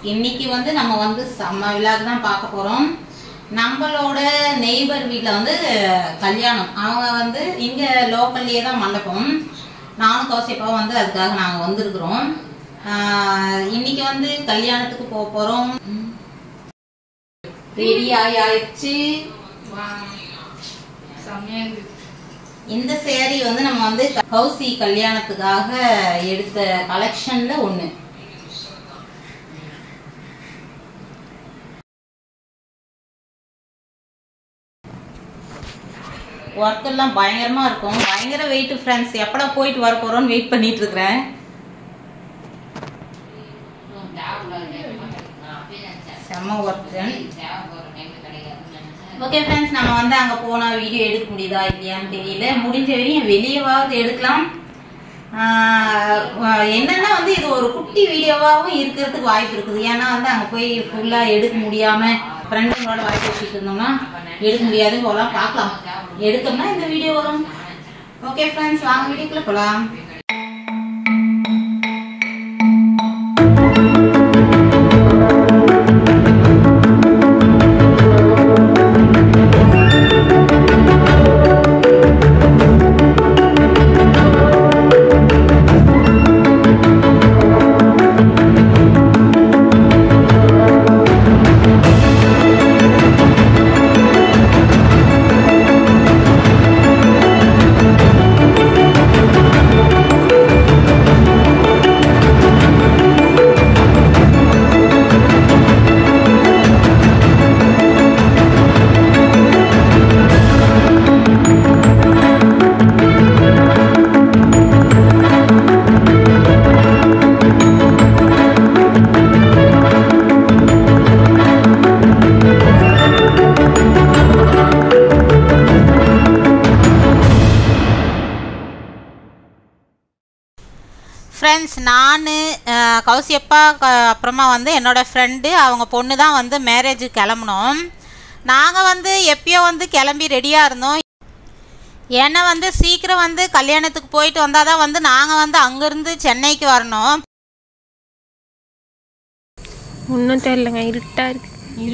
இன்னைக்கு வந்து நம்ம வந்து செம்ம விழாக்கு தான் பார்க்க போறோம். நம்மளோட நெய்பர் வீட்டில் வந்து கல்யாணம். அவங்க வந்து இங்க லோக்கல்லையே தான் மண்டபம். நானும் கௌசியப்பாவும் வந்து அதுக்காக நாங்கள் வந்திருக்கிறோம். இன்னைக்கு வந்து கல்யாணத்துக்கு போக போறோம். ரெடி ஆயிடுச்சு. இந்த சேரீ வந்து நம்ம வந்து கௌசி கல்யாணத்துக்காக எடுத்த கலெக்ஷன்ல ஒண்ணு. ஒர்க் எல்லாம் பயங்கரமா இருக்கும். பயங்கர வெயிட் ஃப்ரெண்ட்ஸ். எப்படா போயிட்டு வர போறோம்னு வெயிட் பண்ணிட்டு இருக்கிறேன். செம்ம ஒர்க். ஓகே ஃப்ரெண்ட்ஸ், நம்ம வந்து அங்கே போனால் வீடியோ எடுக்க முடியுதா இல்லையான்னு தெரியல. முடிஞ்ச வரையும் வெளியவாவது எடுக்கலாம். என்னன்னா வந்து இது ஒரு குட்டி வீடியோவாகவும் இருக்கிறதுக்கு வாய்ப்பு இருக்குது. ஏன்னா வந்து அங்கே போய் ஃபுல்லாக எடுக்க முடியாமல் ஃப்ரெண்டுங்களோட வாய்ப்பு வச்சுட்டு இருந்தோம்னா எடுக்க முடியாதுன்னு போகலாம். பார்க்கலாம், எடுத்தோம்னா இந்த வீடியோ வரும். ஓகே ஃப்ரெண்ட்ஸ், வாங்க வீடியோக்குள்ளே போகலாம். ஃப்ரெண்ட்ஸ், நான் கௌசியப்பா அப்புறமா வந்து என்னோடய ஃப்ரெண்டு அவங்க பொண்ணு தான் வந்து மேரேஜுக்கு கிளம்புனோம். நாங்கள் வந்து எப்பயோ வந்து கிளம்பி ரெடியாக இருந்தோம். ஏன்னா வந்து சீக்கிரம் வந்து கல்யாணத்துக்கு போயிட்டு வந்தால் தான் வந்து நாங்கள் வந்து அங்கேருந்து சென்னைக்கு வரணும். ஒன்றும் தெரியலங்க, இருட்டாக இருக்கு.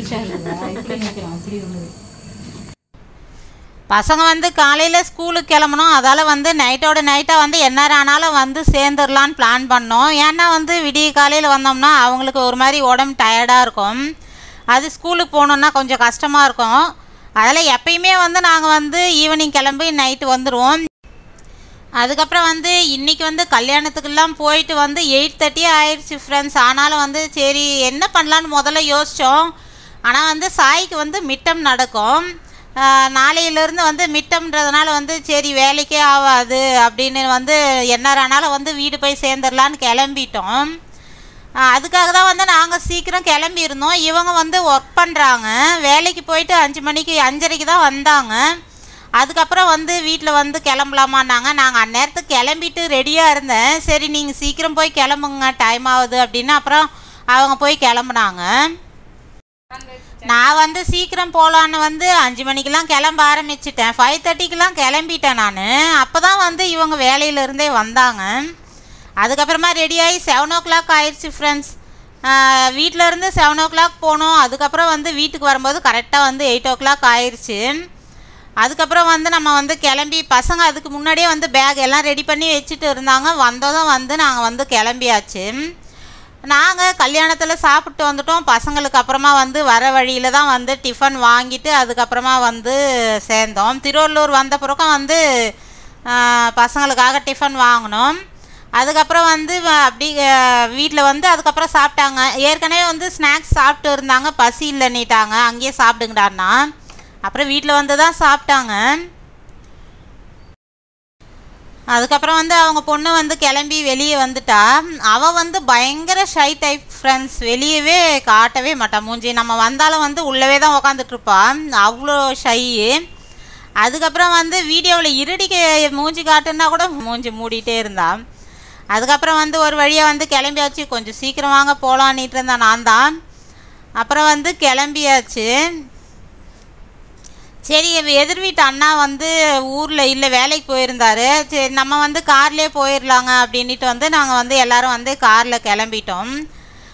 பசங்க வந்து காலையில் ஸ்கூலுக்கு கிளம்பணும். அதால் வந்து நைட்டோட நைட்டாக வந்து எந்நேரம் ஆனாலும் வந்து சேர்ந்துடலான்னு பிளான் பண்ணோம். ஏன்னா வந்து விடிய காலையில் வந்தோம்னா அவங்களுக்கு ஒரு மாதிரி உடம்பு டயர்டாக இருக்கும். அது ஸ்கூலுக்கு போகணுன்னா கொஞ்சம் கஷ்டமாக இருக்கும். அதில் எப்பயுமே வந்து நாங்கள் வந்து ஈவினிங் கிளம்பி நைட்டு வந்துடுவோம். அதுக்கப்புறம் வந்து இன்றைக்கி வந்து கல்யாணத்துக்கெல்லாம் போயிட்டு வந்து 8:30 ஆயிடுச்சு ஃப்ரெண்ட்ஸ். ஆனாலும் வந்து சரி என்ன பண்ணலான்னு முதல்ல யோசித்தோம். ஆனால் வந்து சாய்க்கு வந்து மிட்டம் நடக்கும். நாளையிலேருந்து வந்து மிட்டம்ன்றதுனால வந்து சரி வேலைக்கே ஆகாது அப்படின்னு வந்து எந்நேரம்னாலும் வந்து வீடு போய் சேர்ந்துடலான்னு கிளம்பிட்டோம். அதுக்காக தான் வந்து நாங்கள் சீக்கிரம் கிளம்பியிருந்தோம். இவங்க வந்து ஒர்க் பண்ணுறாங்க. வேலைக்கு போயிட்டு 5 மணிக்கு 5:30க்கு தான் வந்தாங்க. அதுக்கப்புறம் வந்து வீட்டில் வந்து கிளம்பலாமான்னாங்க. நாங்கள் அந்நேரத்துக்கு கிளம்பிட்டு ரெடியாக இருந்தேன். சரி நீங்கள் சீக்கிரம் போய் கிளம்புங்க, டைம் ஆகுது அப்படின்னு. அப்புறம் அவங்க போய் கிளம்புனாங்க. நான் வந்து சீக்கிரம் போகலான்னு வந்து 5 மணிக்கெலாம் கிளம்ப ஆரம்பிச்சிட்டேன். 5:30க்கெலாம் கிளம்பிட்டேன் நான். அப்போ தான் வந்து இவங்க வேலையிலேருந்தே வந்தாங்க. அதுக்கப்புறமா ரெடியாகி 7 o'clock ஆயிடுச்சு ஃப்ரெண்ட்ஸ். வீட்டிலேருந்து 7 o'clock போனோம். அதுக்கப்புறம் வந்து வீட்டுக்கு வரும்போது கரெக்டாக வந்து 8 o'clock ஆயிடுச்சு. அதுக்கப்புறம் வந்து நம்ம வந்து கிளம்பி பசங்க அதுக்கு முன்னாடியே வந்து பேக் எல்லாம் ரெடி பண்ணி வச்சுட்டு இருந்தாங்க. வந்ததும் வந்து நாங்கள் வந்து கிளம்பியாச்சு. நாங்கள் கல்யாணத்தில் சாப்பிட்டு வந்துட்டோம். பசங்களுக்கு அப்புறமா வந்து வர வழியில் தான் வந்து டிஃபன் வாங்கிட்டு அதுக்கப்புறமா வந்து சேர்ந்தோம். திருவள்ளூர் வந்த பிறகு வந்து பசங்களுக்காக டிஃபன் வாங்கினோம். அதுக்கப்புறம் வந்து அப்படி வீட்டில் வந்து அதுக்கப்புறம் சாப்பிட்டாங்க. ஏற்கனவே வந்து ஸ்நாக்ஸ் சாப்பிட்டு இருந்தாங்க, பசி இல்லைன்னிட்டாங்க, அங்கேயே சாப்பிடுங்கடான்னா. அப்புறம் வீட்டில் வந்து தான் சாப்பிட்டாங்க. அதுக்கப்புறம் வந்து அவங்க பொண்ணு வந்து கிளம்பி வெளியே வந்துட்டா. அவள் வந்து பயங்கர ஷை டைப் ஃப்ரெண்ட்ஸ். வெளியவே காட்டவே மாட்டாள் மூஞ்சி. நம்ம வந்தாலும் வந்து உள்ளவே தான் உக்காந்துட்ருப்பாள், அவ்வளோ ஷை. அதுக்கப்புறம் வந்து வீடியோவில் இருடிக்க மூஞ்சி காட்டுன்னா கூட மூஞ்சி மூடிட்டே இருந்தாள். அதுக்கப்புறம் வந்து ஒரு வழியாக வந்து கிளம்பியாச்சு. கொஞ்சம் சீக்கிரம் வாங்க போகலான்ட்டு இருந்தேன் நான் தான். அப்புறம் வந்து கிளம்பியாச்சு. சரி, எதிர் வீட்டு அண்ணா வந்து ஊரில் இல்லை, வேலைக்கு போயிருந்தார். சரி நம்ம வந்து கார்லேயே போயிடலாங்க அப்படின்ட்டு வந்து நாங்கள் வந்து எல்லோரும் வந்து காரில் கிளம்பிட்டோம்.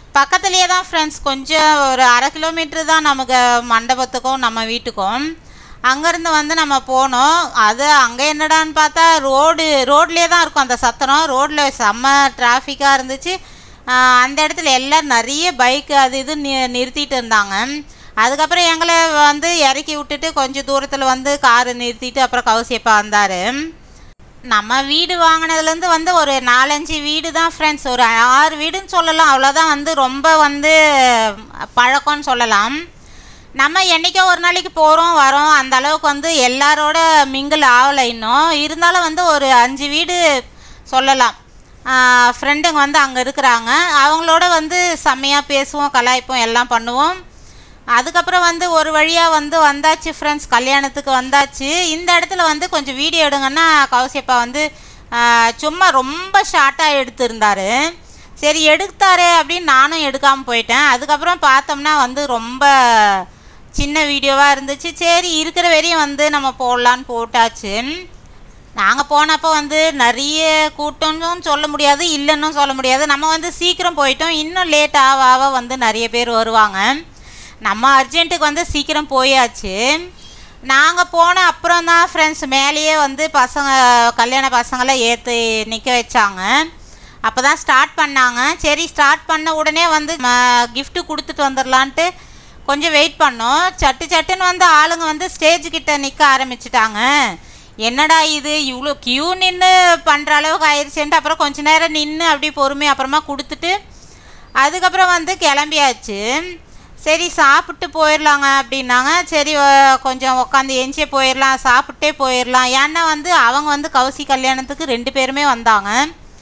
பக்கத்துலேயே தான் ஃப்ரெண்ட்ஸ், கொஞ்சம் ஒரு 1/2 கிலோமீட்ரு தான் நமக்கு மண்டபத்துக்கும் நம்ம வீட்டுக்கும். அங்கேருந்து வந்து நம்ம போனோம். அது அங்கே என்னடான்னு பார்த்தா ரோட்லேயே தான் இருக்கும் அந்த சத்திரம். ரோட்டில் செம்ம டிராஃபிக்காக இருந்துச்சு. அந்த இடத்துல எல்லோரும் நிறைய பைக்கு அது இது நிறுத்திட்டு இருந்தாங்க. அதுக்கப்புறம் எங்களை வந்து இறக்கி விட்டுட்டு கொஞ்சம் தூரத்தில் வந்து காரு நிறுத்திட்டு அப்புறம் கௌசியப்பா வந்தார். நம்ம வீடு வாங்கினதுலேருந்து வந்து ஒரு 4-5 வீடு தான் ஃப்ரெண்ட்ஸ், ஒரு 6 வீடுன்னு சொல்லலாம். அவ்வளோதான் வந்து ரொம்ப வந்து பழக்கம்னு சொல்லலாம். நம்ம என்றைக்கோ ஒரு நாளைக்கு போகிறோம் வரோம், அந்த அளவுக்கு வந்து எல்லாரோட மிங்கிள் ஆகலை இன்னும். இருந்தாலும் வந்து ஒரு 5 வீடு சொல்லலாம். ஃப்ரெண்டுங்க வந்து அங்கே இருக்கிறாங்க. அவங்களோட வந்து செம்மையாக பேசுவோம், கலாய்ப்போம், எல்லாம் பண்ணுவோம். அதுக்கப்புறம் வந்து ஒரு வழியாக வந்து வந்தாச்சு ஃப்ரெண்ட்ஸ், கல்யாணத்துக்கு வந்தாச்சு. இந்த இடத்துல வந்து கொஞ்சம் வீடியோ எடுங்கன்னா கௌசியப்பா வந்து சும்மா ரொம்ப ஷார்ட்டாக எடுத்திருந்தார். சரி எடுத்தாரு அப்படின்னு நானும் எடுக்காமல் போயிட்டேன். அதுக்கப்புறம் பார்த்தோம்னா வந்து ரொம்ப சின்ன வீடியோவாக இருந்துச்சு. சரி இருக்கிற வரையும் வந்து நம்ம போடலான்னு போட்டாச்சு. நாங்கள் போனப்போ வந்து நிறைய கூட்டம்னு சொல்ல முடியாது, இல்லைன்னு சொல்ல முடியாது. நம்ம வந்து சீக்கிரம் போயிட்டோம். இன்னும் லேட் ஆக வந்து நிறைய பேர் வருவாங்க. நம்ம அர்ஜென்ட்டுக்கு வந்து சீக்கிரம் போயாச்சு. நாங்கள் போன அப்புறம் தான் ஃப்ரெண்ட்ஸ் மேலேயே வந்து கல்யாண பசங்களை ஏற்றி நிற்க வச்சாங்க. அப்போ தான் ஸ்டார்ட் பண்ணாங்க. சரி ஸ்டார்ட் பண்ண உடனே வந்து கிஃப்ட்டு கொடுத்துட்டு வந்துடலான்ட்டு கொஞ்சம் வெயிட் பண்ணோம். சட்டுன்னு வந்து ஆளுங்க வந்து ஸ்டேஜுக்கிட்ட நிற்க ஆரம்பிச்சிட்டாங்க. என்னடா இது இவ்வளோ க்யூ நின்று பண்ணுற அளவுக்கு ஆயிடுச்சுன்ட்டு அப்புறம் கொஞ்சம் நேரம் நின்று அப்படி பொறுமையாக அப்புறமா கொடுத்துட்டு அதுக்கப்புறம் வந்து கிளம்பியாச்சு. சரி சாப்பிட்டு போயிடலாங்க அப்படின்னாங்க. சரி கொஞ்சம் உட்காந்து எஞ்சியே போயிடலாம், சாப்பிட்டே போயிடலாம். ஏன்னா வந்து அவங்க வந்து கௌசி கல்யாணத்துக்கு 2 பேருமே வந்தாங்க.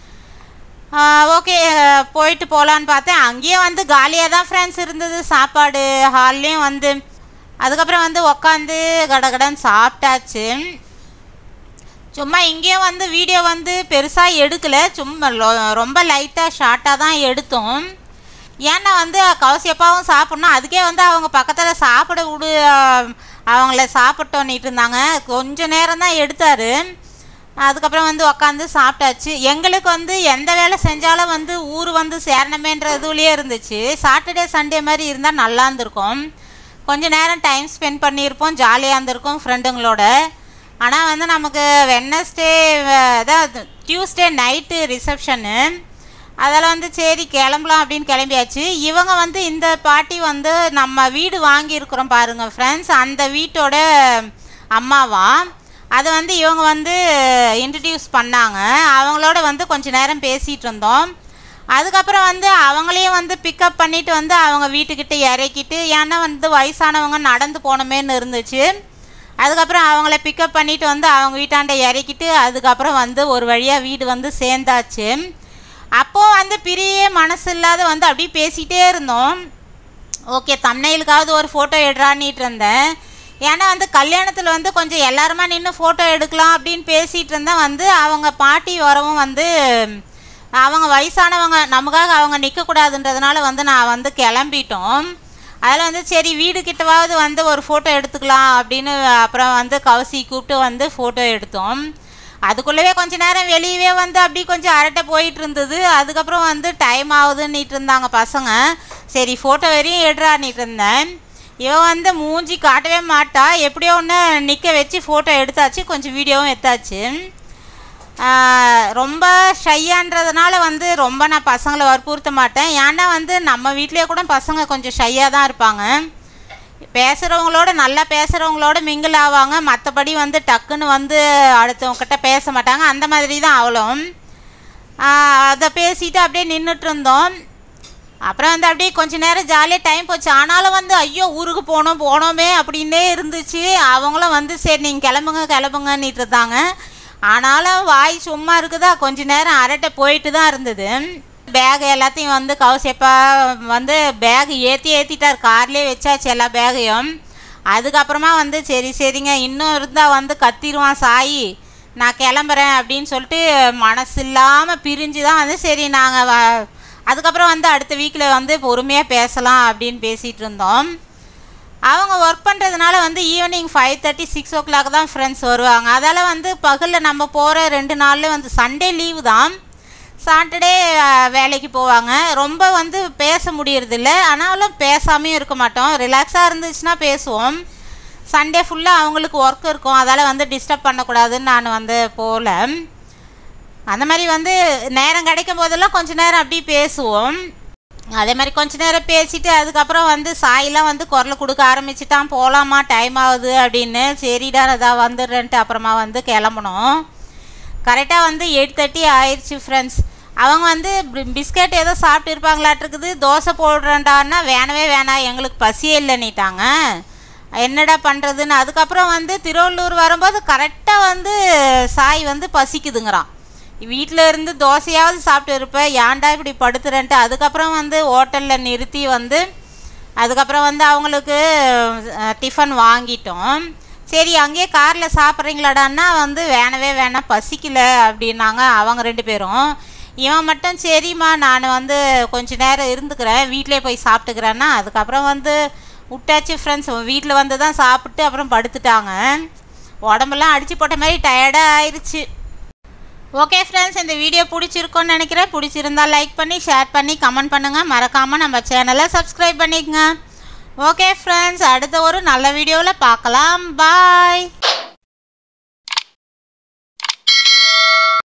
ஓகே போயிட்டு போகலான்னு பார்த்தேன். அங்கேயே வந்து காலியாக தான் ஃப்ரெண்ட்ஸ் இருந்தது சாப்பாடு ஹால்லேயும் வந்து. அதுக்கப்புறம் வந்து உக்காந்து கடகடன்னு சாப்பிட்டாச்சு. சும்மா இங்கேயும் வந்து வீடியோ வந்து பெருசாக எடுக்கலை, சும்மா ரொம்ப லைட்டாக ஷார்ட்டாக தான் எடுத்தோம். ஏன்னா வந்து கௌசியப்பாவும் சாப்பிட்ணும், அதுக்கே வந்து அவங்க பக்கத்தில் சாப்பிட அவங்கள சாப்பிட்டோன்னிட்டு இருந்தாங்க. கொஞ்சம் நேரம் தான் எடுத்தார். அதுக்கப்புறம் வந்து உக்காந்து சாப்பிட்டாச்சு. எங்களுக்கு வந்து எந்த வேலை செஞ்சாலும் வந்து ஊர் வந்து சேரணுமேன்ற இதுலேயே இருந்துச்சு. சாட்டர்டே சண்டே மாதிரி இருந்தால் நல்லா இருந்திருக்கும், கொஞ்சம் நேரம் டைம் ஸ்பெண்ட் பண்ணியிருப்போம், ஜாலியாக இருந்திருக்கும் ஃப்ரெண்டுங்களோட. ஆனால் வந்து நமக்கு வெட்னஸ்டே அதாவது டியூஸ்டே நைட்டு ரிசப்ஷனு, அதில் வந்து சரி கிளம்பலாம் அப்படின்னு கிளம்பியாச்சு. இவங்க வந்து இந்த பாட்டி வந்து நம்ம வீடு வாங்கியிருக்கிறோம் பாருங்கள் ஃப்ரெண்ட்ஸ், அந்த வீட்டோட அம்மாவா. அதை வந்து இவங்க வந்து இன்ட்ரடியூஸ் பண்ணாங்க. அவங்களோட வந்து கொஞ்சம் நேரம் பேசிகிட்டு இருந்தோம். அதுக்கப்புறம் வந்து அவங்களையும் வந்து பிக்கப் பண்ணிவிட்டு வந்து அவங்க வீட்டுக்கிட்ட இறக்கிட்டு, ஏன்னா வந்து வயசானவங்க நடந்து போனமேன்னு இருந்துச்சு. அதுக்கப்புறம் அவங்கள பிக்கப் பண்ணிவிட்டு வந்து அவங்க வீட்டாண்ட இறக்கிட்டு அதுக்கப்புறம் வந்து ஒரு வழியாக வீடு வந்து சேர்ந்தாச்சு. அப்போது வந்து பிரிய மனசு இல்லாத வந்து அப்படியே பேசிகிட்டே இருந்தோம். ஓகே தம்ப்நெயிலுக்காவது ஒரு ஃபோட்டோ எடுறான்னிட்டு இருந்தேன். ஏன்னா வந்து கல்யாணத்தில் வந்து கொஞ்சம் எல்லாருமா நின்று ஃபோட்டோ எடுக்கலாம் அப்படின்னு பேசிகிட்டு இருந்தேன். வந்து அவங்க பாட்டி வரவும் வந்து அவங்க வயசானவங்க நமக்காக அவங்க நிற்கக்கூடாதுன்றதுனால வந்து நான் வந்து கிளம்பிட்டோம். அதில் வந்து சரி வீடு கிட்டவாவது வந்து ஒரு ஃபோட்டோ எடுத்துக்கலாம் அப்படின்னு அப்புறம் வந்து கௌசி கூப்பிட்டு வந்து ஃபோட்டோ எடுத்தோம். அதுக்குள்ளவே கொஞ்சம் நேரம் வெளியவே வந்து அப்படி கொஞ்சம் அரட்டை போயிட்டு இருந்தது. அதுக்கப்புறம் வந்து டைம் ஆகுதுன்னிட்டு இருந்தாங்க பசங்க. சரி ஃபோட்டோ வரையும் எடுறான்னிட்டு இருந்தேன். இவன் வந்து மூஞ்சி காட்டவே மாட்டா, எப்படியோ ஒன்று நிற்க வச்சு ஃபோட்டோ எடுத்தாச்சு, கொஞ்சம் வீடியோவும் எடுத்தாச்சு. ரொம்ப ஷையான்றதுனால வந்து ரொம்ப நான் பசங்களை வற்புறுத்த மாட்டேன். ஏன்னா வந்து நம்ம வீட்டிலே கூட பசங்க கொஞ்சம் ஷையாக தான் இருப்பாங்க. பேசுகிறவங்களோட நல்லா பேசுகிறவங்களோட மிங்கிள் ஆவாங்க, மற்றபடி வந்து டக்குன்னு வந்து அடுத்தவங்ககிட்ட பேச மாட்டாங்க. அந்த மாதிரி தான் அவளும். அதை பேசிட்டு அப்படியே நின்றுட்டு இருந்தோம். அப்புறம் வந்து அப்படியே கொஞ்சம் நேரம் ஜாலியாக டைம் போச்சு. ஆனாலும் வந்து ஐயோ ஊருக்கு போனோமே அப்படின்னே இருந்துச்சு. அவங்களும் வந்து சரி நீங்கள் கிளம்புங்கன்னிட்டு இருந்தாங்க. ஆனாலும் வாய் சும்மா இருக்குதா, கொஞ்சம் நேரம் அரட்டை போயிட்டு தான் இருந்தது. பேக் எல்லாத்தையும் வந்து கௌசியப்பா வந்து பேக் ஏற்றிட்டார், கார்லேயே வச்சாச்சு எல்லா பேகையும். அதுக்கப்புறமா வந்து சரிங்க இன்னும் இருந்தால் வந்து கத்திடுவான் சாயி, நான் கிளம்புறேன் அப்படின்னு சொல்லிட்டு மனசு இல்லாமல் பிரிஞ்சு தான் வந்து சரி நாங்கள் அதுக்கப்புறம் வந்து அடுத்த வீக்கில் வந்து பொறுமையாக பேசலாம் அப்படின்னு பேசிகிட்டு இருந்தோம். அவங்க ஒர்க் பண்ணுறதுனால வந்து ஈவினிங் 5:30 6 o'clock தான் ஃப்ரெண்ட்ஸ் வருவாங்க. அதால் வந்து பகலில் நம்ம போகிற 2 நாளில் வந்து சண்டே லீவு தான். சாட்டர்டே வேலைக்கு போவாங்க. ரொம்ப வந்து பேச முடியறதில்ல, ஆனாலும் பேசாமையும் இருக்க மாட்டோம். ரிலாக்ஸாக இருந்துச்சுன்னா பேசுவோம். சண்டே ஃபுல்லாக அவங்களுக்கு ஒர்க் இருக்கும், அதால் வந்து டிஸ்டர்ப் பண்ணக்கூடாதுன்னு நான் வந்து போகல. அந்த மாதிரி வந்து நேரம் கிடைக்கும் போதெல்லாம் கொஞ்சம் நேரம் அப்படி பேசுவோம். அதே மாதிரி கொஞ்ச நேரம் பேசிவிட்டு அதுக்கப்புறம் வந்து சாயெலாம் வந்து குரல் கொடுக்க ஆரம்பிச்சிட்டான், போகலாமா டைம் ஆகுது அப்படின்னு. சரிடா அதான் வந்துடுறேன்ட்டு அப்புறமா வந்து கிளம்பணும். கரெக்டாக வந்து 8:30 ஆயிடுச்சு ஃப்ரெண்ட்ஸ். அவங்க வந்து பிஸ்கட் ஏதோ சாப்பிட்டு இருப்பாங்களாட்டிருக்குது. தோசை போடுறேன்டான்னா வேணவே வேணாம், எங்களுக்கு பசியே இல்லைன்னிட்டாங்க. என்னடா பண்ணுறதுன்னு அதுக்கப்புறம் வந்து திருவள்ளூர் வரும்போது கரெக்டாக வந்து சாய் வந்து பசிக்குதுங்கிறான். வீட்டில் இருந்து தோசையாவது சாப்பிட்டு இருப்பேன், ஏன்டா இப்படி படுத்துறேன்ட்டு அதுக்கப்புறம் வந்து ஹோட்டலில் நிறுத்தி வந்து அதுக்கப்புறம் வந்து அவங்களுக்கு டிஃபன் வாங்கிட்டோம். சரி அங்கேயே காரில் சாப்பிட்றீங்களாடான்னா வந்து வேணவே வேணாம் பசிக்கல அப்படின்னாங்க அவங்க 2 பேரும். இவன் மட்டும் சரிம்மா நான் வந்து கொஞ்சம் நேரம் இருந்துக்கிறேன், வீட்டிலே போய் சாப்பிட்டுக்கிறேன்னா அதுக்கப்புறம் வந்து விட்டாச்சு ஃப்ரெண்ட்ஸ். வீட்டில் வந்து தான் சாப்பிட்டு அப்புறம் படுத்துட்டாங்க. உடம்பெல்லாம் அடித்து போட்ட மாதிரி டயர்டாக ஆயிடுச்சு. ஓகே ஃப்ரெண்ட்ஸ், இந்த வீடியோ பிடிச்சிருக்கோன்னு நினைக்கிறேன். பிடிச்சிருந்தா லைக் பண்ணி ஷேர் பண்ணி கமெண்ட் பண்ணுங்கள். மறக்காமல் நம்ம சேனலை சப்ஸ்கிரைப் பண்ணிக்கங்க. ஓகே ஃப்ரெண்ட்ஸ், அடுத்த ஒரு நல்ல வீடியோவில் பார்க்கலாம். பாய்.